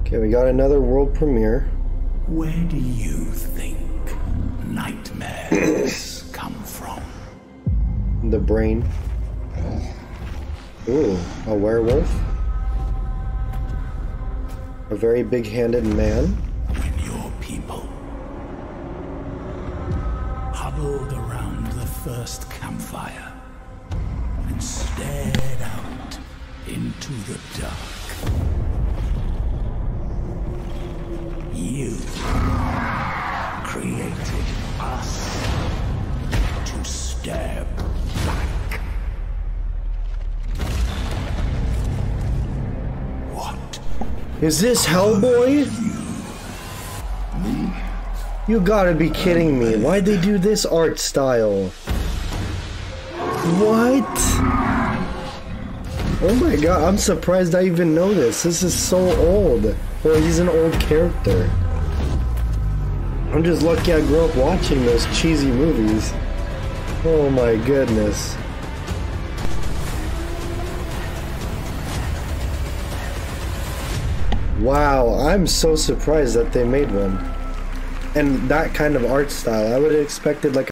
Okay, we got another world premiere. Where do you think nightmares come from? The brain. Ooh, a werewolf. A very big-handed man. When your people huddled around the first campfire and stared out into the dark. You created us to stare back. What? Is this Hellboy? You gotta be kidding me. Why'd they do this art style? What? Oh my god, I'm surprised I even know this. This is so old. Well, he's an old character. I'm just lucky I grew up watching those cheesy movies. Oh my goodness. Wow, I'm so surprised that they made one. And that kind of art style. I would have expected like